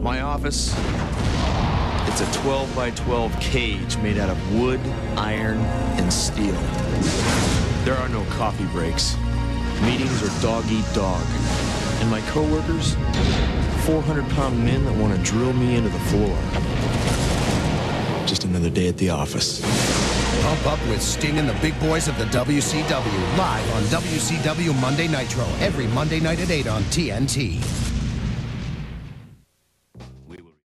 My office, it's a 12 by 12 cage made out of wood, iron, and steel. There are no coffee breaks. Meetings are dog eat dog. And my coworkers, 400-pound men that want to drill me into the floor. Just another day at the office. Pump up with Sting and the big boys of the WCW, live on WCW Monday Nitro, every Monday night at 8 on TNT.